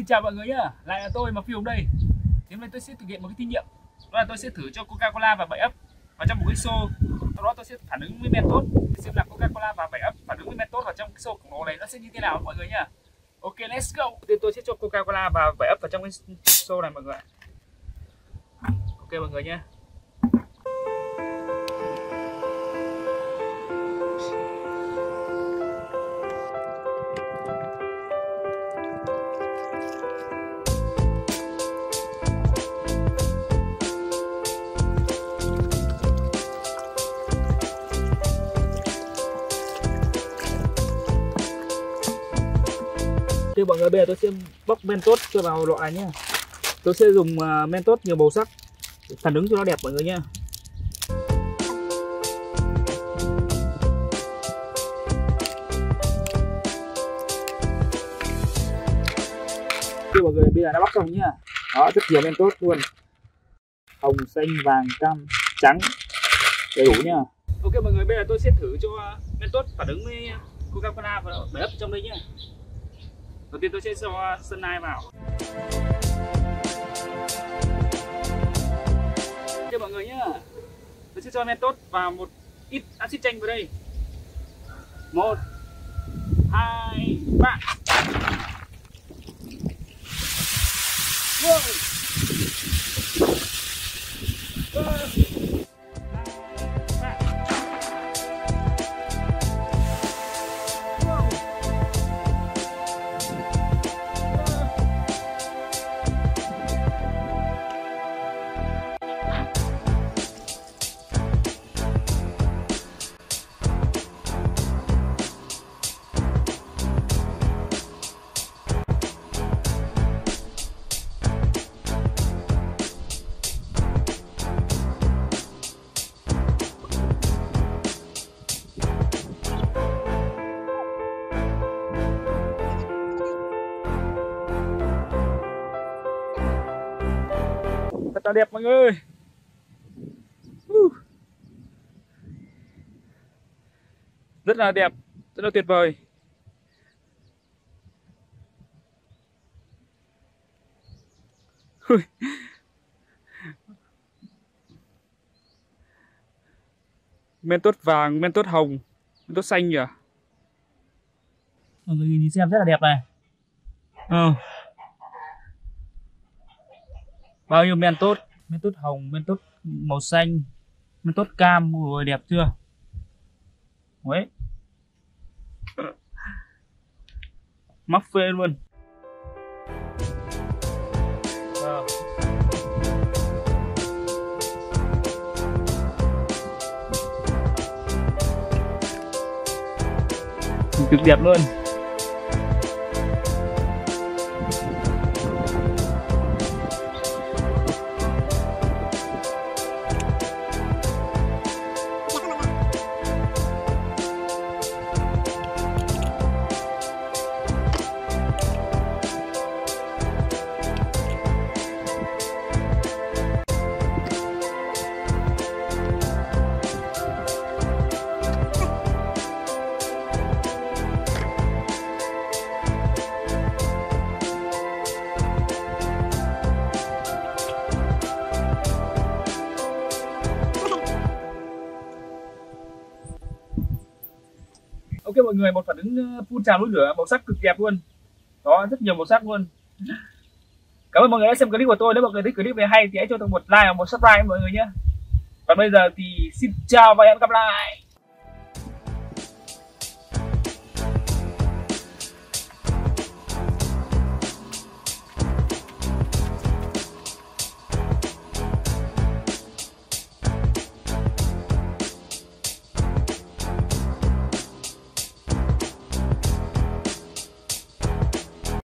Xin chào mọi người nhá, lại là tôi mà Phi đây. Hôm nay tôi sẽ thực hiện một cái thí nghiệm, đó là tôi sẽ thử cho Coca-Cola và 7 ấp vào trong một cái xô. Sau đó tôi sẽ phản ứng với Mentos để xem là Coca-Cola và 7 ấp phản ứng với Mentos vào trong cái xô khổng lồ này nó sẽ như thế nào mọi người nhá. Ok, let's go. Thì tôi sẽ cho Coca-Cola và 7 ấp vào trong cái xô này mọi người. Ok mọi người nhá. Ok mọi người, bây giờ tôi sẽ bóc Mentos cho vào loại nhé. Tôi sẽ dùng Mentos nhiều màu sắc để phản ứng cho nó đẹp mọi người nhé. Ok mọi người, bây giờ đã bóc xong nhá. Đó, rất nhiều Mentos luôn. Hồng, xanh, vàng, cam, trắng, đầy đủ nhá. Ok mọi người, bây giờ tôi sẽ thử cho Mentos phản ứng với Coca-Cola và 7 ấp trong đây nhá. Đầu tiên tôi sẽ cho sân nai vào. Ok mọi người nhá, tôi sẽ cho Mentos vào một ít axit chanh vào đây. 1, 2, 3. Wow. Thật là đẹp mọi người. Rất là đẹp, rất là tuyệt vời. Mentos vàng, Mentos hồng, Mentos xanh nhỉ. Mọi người nhìn xem rất là đẹp này. Bao nhiêu Mentos, Mentos hồng, Mentos màu xanh, Mentos cam, ôi đẹp chưa? Đấy. Mắc phê luôn. Cực đẹp luôn. Ok mọi người, một phản ứng phun trào núi lửa màu sắc cực đẹp luôn. Đó, rất nhiều màu sắc luôn. Cảm ơn mọi người đã xem clip của tôi. Nếu mọi người thấy clip này hay thì hãy cho tôi một like và một subscribe mọi người nhé. Còn bây giờ thì xin chào và hẹn gặp lại.